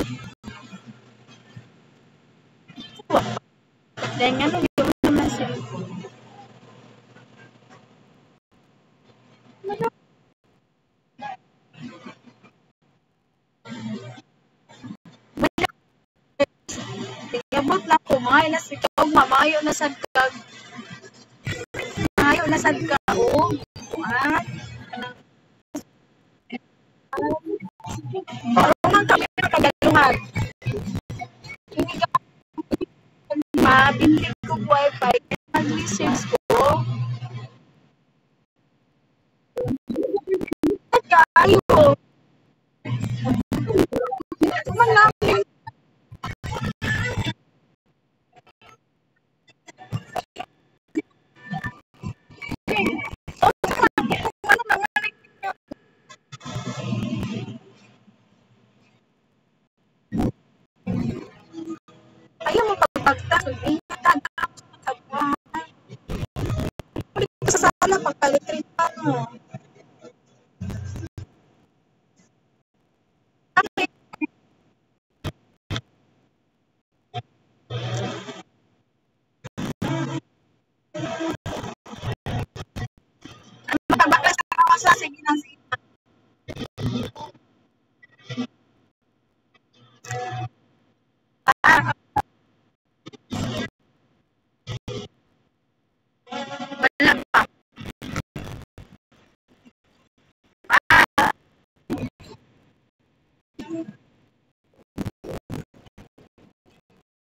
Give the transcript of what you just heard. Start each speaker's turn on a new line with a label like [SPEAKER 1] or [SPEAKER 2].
[SPEAKER 1] Dan ano yung naman siya. Tingabot lang ko, mga ilas ikaw, mamayo na sad ka. Mayo na sad ka, o. Parang kami nakagalungan. Hindi ka mabintig ko wifi, nag-research ko. Kayo. Man lang. Ayaw mo pagpagtas. Sa sala, pagkalitripan mo. Matabaklas ka ako sa sige na sige.